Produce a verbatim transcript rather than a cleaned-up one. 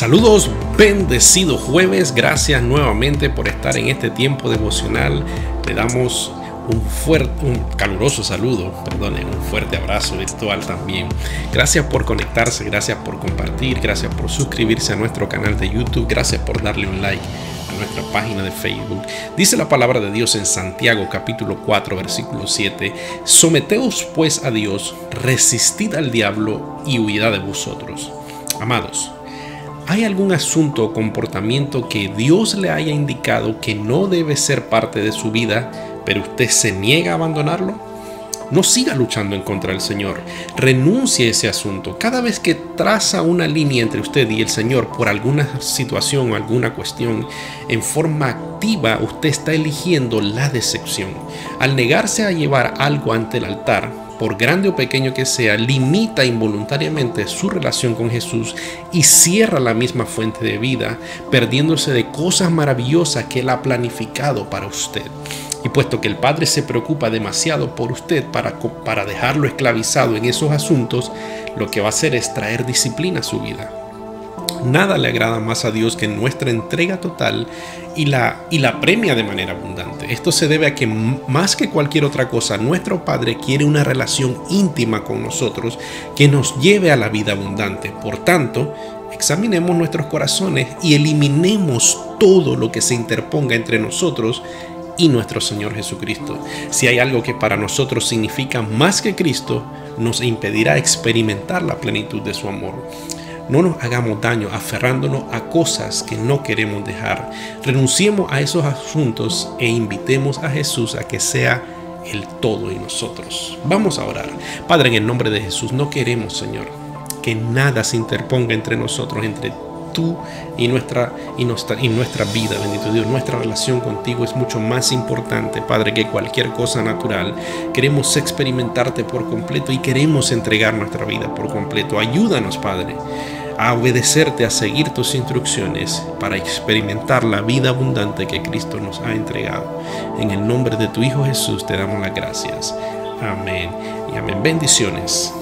Saludos, bendecido jueves. Gracias nuevamente por estar en este tiempo devocional. Le damos un fuerte, un caluroso saludo, perdone, un fuerte abrazo virtual también. Gracias por conectarse, gracias por compartir, gracias por suscribirse a nuestro canal de YouTube, gracias por darle un like a nuestra página de Facebook. Dice la palabra de Dios en Santiago capítulo cuatro versículo siete: someteos pues a Dios, resistid al diablo y huirá de vosotros. Amados, ¿hay algún asunto o comportamiento que Dios le haya indicado que no debe ser parte de su vida, pero usted se niega a abandonarlo? No siga luchando en contra del Señor. Renuncie a ese asunto. Cada vez que traza una línea entre usted y el Señor por alguna situación o alguna cuestión, en forma activa usted está eligiendo la decepción. Al negarse a llevar algo ante el altar, por grande o pequeño que sea, limita involuntariamente su relación con Jesús y cierra la misma fuente de vida, perdiéndose de cosas maravillosas que Él ha planificado para usted. Y puesto que el Padre se preocupa demasiado por usted para, para dejarlo esclavizado en esos asuntos, lo que va a hacer es traer disciplina a su vida. Nada le agrada más a Dios que nuestra entrega total y la, y la premia de manera abundante. Esto se debe a que más que cualquier otra cosa, nuestro Padre quiere una relación íntima con nosotros que nos lleve a la vida abundante. Por tanto, examinemos nuestros corazones y eliminemos todo lo que se interponga entre nosotros y nuestro Señor Jesucristo. Si hay algo que para nosotros significa más que Cristo, nos impedirá experimentar la plenitud de su amor. No nos hagamos daño aferrándonos a cosas que no queremos dejar. Renunciemos a esos asuntos e invitemos a Jesús a que sea el todo en nosotros. Vamos a orar. Padre, en el nombre de Jesús, no queremos, Señor, que nada se interponga entre nosotros, entre tú y nuestra, y nuestra, y nuestra vida, bendito Dios. Nuestra relación contigo es mucho más importante, Padre, que cualquier cosa natural. Queremos experimentarte por completo y queremos entregar nuestra vida por completo. Ayúdanos, Padre, a obedecerte, a seguir tus instrucciones para experimentar la vida abundante que Cristo nos ha entregado. En el nombre de tu Hijo Jesús te damos las gracias. Amén y amén. Bendiciones.